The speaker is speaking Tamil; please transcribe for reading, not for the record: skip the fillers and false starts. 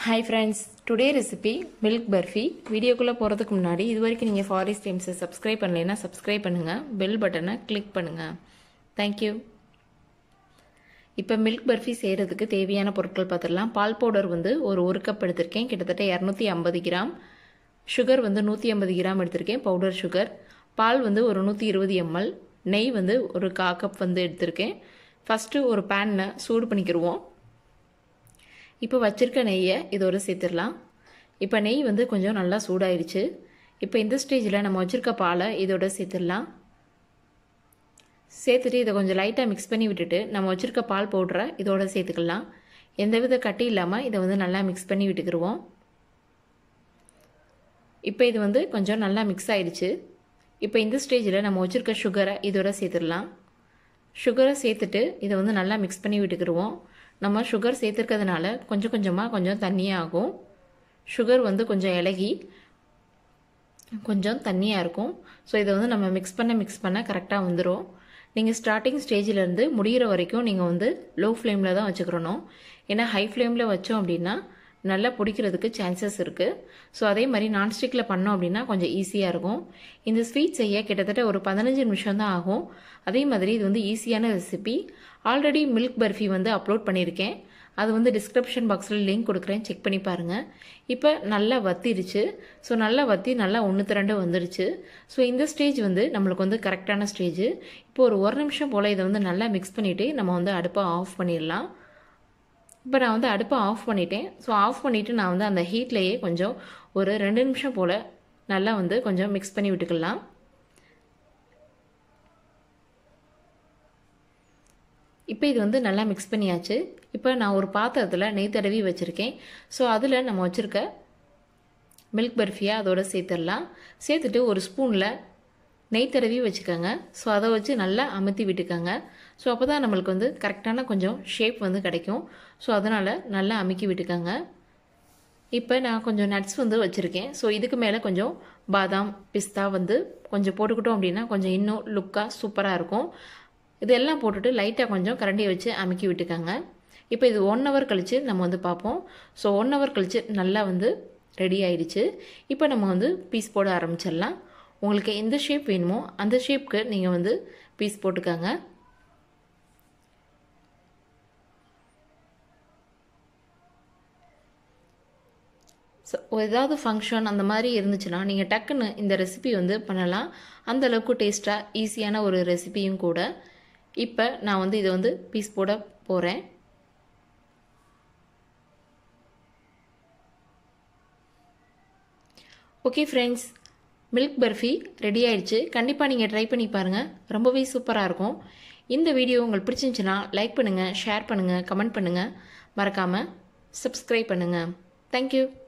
Hi friends, today recipe milk burfi. வீடியோக்குள்ள போறதுக்கு முன்னாடி இதுவரைக்கும் நீங்க ஃபாரிஸ்ட் டைம்ஸ் சப்ஸ்கிரைப் பண்ணலைனா சப்ஸ்கிரைப் பண்ணுங்க, பெல் பட்டனை கிளிக் பண்ணுங்க. Thank you. இப்போ milk burfi செய்யறதுக்கு தேவையான பொருட்கள் பார்த்துடலாம். பால் பவுடர் வந்து ஒரு கப் எடுத்துர்க்கேன், கிட்டத்தட்ட 250 கிராம். சுகர் வந்து 150 கிராம் எடுத்துர்க்கேன், பவுடர் சுகர். பால் வந்து ஒரு 120 ml. நெய் வந்து ஒரு 1/4 கப் வந்து எடுத்துர்க்கேன். ஃபர்ஸ்ட் ஒரு panல சூடு பண்ணிக்குவோம். இப்போ வச்சிருக்க நெய்யை இதோட சேர்த்துடலாம். இப்போ நெய் வந்து கொஞ்சம் நல்லா சூடாயிருச்சு. இப்போ இந்த ஸ்டேஜில் நம்ம வச்சிருக்க பாலை இதோட சேர்த்துடலாம். சேர்த்துட்டு இதை கொஞ்சம் லைட்டாக மிக்ஸ் பண்ணி விட்டுட்டு நம்ம வச்சிருக்க பால் பவுடரை இதோட சேர்த்துக்கலாம். எந்தவித கட்டி இல்லாமல் இதை வந்து நல்லா மிக்ஸ் பண்ணி விட்டுக்கிடுவோம். இப்போ இது வந்து கொஞ்சம் நல்லா மிக்ஸ் ஆயிடுச்சு. இப்போ இந்த ஸ்டேஜில் நம்ம வச்சிருக்க சுகரை இதோட சேர்த்துடலாம். சுகரை சேர்த்துட்டு இதை வந்து நல்லா மிக்ஸ் பண்ணி விட்டுக்கிடுவோம். நம்ம சுகர் சேர்த்துக்கிறதுனால கொஞ்சம் கொஞ்சமாக கொஞ்சம் தண்ணியாக ஆகும். சுகர் வந்து கொஞ்சம் இலகி கொஞ்சம் தண்ணியாக இருக்கும். ஸோ இதை வந்து நம்ம மிக்ஸ் பண்ண கரெக்டாக வந்துடும். நீங்கள் ஸ்டார்டிங் ஸ்டேஜிலேருந்து முடிகிற வரைக்கும் நீங்கள் வந்து லோ ஃப்ளேமில் தான் வச்சுக்கிறணும். ஏன்னா ஹை ஃப்ளேமில் வச்சோம் அப்படின்னா நல்லா பிடிக்கிறதுக்கு சான்சஸ் இருக்குது. ஸோ அதே மாதிரி நான்ஸ்டிக்கில் பண்ணோம் அப்படின்னா கொஞ்சம் ஈஸியாக இருக்கும். இந்த ஸ்வீட் செய்ய கிட்டத்தட்ட ஒரு 15 நிமிஷம் தான் ஆகும். அதே மாதிரி இது வந்து ஈஸியான ரெசிபி. ஆல்ரெடி மில்க் பர்ஃபி வந்து அப்லோட் பண்ணியிருக்கேன், அது வந்து டிஸ்கிரிப்ஷன் பாக்ஸில் லிங்க் கொடுக்குறேன், செக் பண்ணி பாருங்கள். இப்போ நல்லா வத்திருச்சு. ஸோ நல்லா வத்தி நல்லா 1:2 வந்துடுச்சு. ஸோ இந்த ஸ்டேஜ் வந்து நம்மளுக்கு வந்து கரெக்டான ஸ்டேஜ். இப்போ ஒரு நிமிஷம் போல் இதை வந்து நல்லா மிக்ஸ் பண்ணிவிட்டு நம்ம வந்து அடுப்பை ஆஃப் பண்ணிடலாம். இப்போ நான் வந்து அடுப்பை ஆஃப் பண்ணிட்டேன். ஸோ ஆஃப் பண்ணிவிட்டு நான் வந்து அந்த ஹீட்லேயே கொஞ்சம் ஒரு 2 நிமிஷம் போல் நல்லா வந்து கொஞ்சம் மிக்ஸ் பண்ணி விட்டுக்கலாம். இப்போ இது வந்து நல்லா மிக்ஸ் பண்ணியாச்சு. இப்போ நான் ஒரு பாத்திரத்தில் நெய் தடவி வச்சுருக்கேன். ஸோ அதில் நம்ம வச்சுருக்க மில்க் பர்ஃபியை அதோட சேர்த்துடலாம். சேர்த்துட்டு ஒரு ஸ்பூனில் நெய் தடவி வச்சுக்கோங்க. ஸோ அதை வச்சு நல்லா அமுத்தி விட்டுக்கோங்க. ஸோ அப்போ தான் நம்மளுக்கு வந்து கரெக்டான கொஞ்சம் ஷேப் வந்து கிடைக்கும். ஸோ அதனால் நல்லா அமுக்கி விட்டுக்கோங்க. இப்போ நான் கொஞ்சம் நட்ஸ் வந்து வச்சுருக்கேன். ஸோ இதுக்கு மேலே கொஞ்சம் பாதாம் பிஸ்தா வந்து கொஞ்சம் போட்டுக்கிட்டோம் அப்படின்னா கொஞ்சம் இன்னும் லுக்காக சூப்பராக இருக்கும். இதெல்லாம் போட்டுட்டு லைட்டாக கொஞ்சம் கரண்டியை வச்சு அமுக்கி விட்டுக்கோங்க. இப்போ இது 1 hour கழித்து நம்ம வந்து பார்ப்போம். ஸோ 1 hour கழித்து நல்லா வந்து ரெடி ஆயிடுச்சு. இப்போ நம்ம வந்து பீஸ் போட ஆரம்பிச்சிடலாம். உங்களுக்கு எந்த ஷேப் வேணுமோ அந்த ஷேப்க்கு நீங்கள் வந்து பீஸ் போட்டுக்கோங்க. ஸோ ஏதாவது ஃபங்க்ஷன் அந்த மாதிரி இருந்துச்சுன்னா நீங்கள் டக்குன்னு இந்த ரெசிபி வந்து பண்ணலாம். அந்தளவுக்கு டேஸ்ட்டாக ஈஸியான ஒரு ரெசிபியும் கூட. இப்போ நான் வந்து இதை வந்து பீஸ் போட போகிறேன். Okay friends, milk burfi ready ஆயிடுச்சு. கண்டிப்பாக நீங்கள் ட்ரை பண்ணி பாருங்கள், ரொம்பவே சூப்பராக இருக்கும். இந்த வீடியோ உங்களுக்கு பிடிச்சிருந்துச்சுன்னா லைக் பண்ணுங்கள், ஷேர் பண்ணுங்கள், கமெண்ட் பண்ணுங்கள், மறக்காமல் சப்ஸ்கிரைப் பண்ணுங்கள். தேங்க்யூ.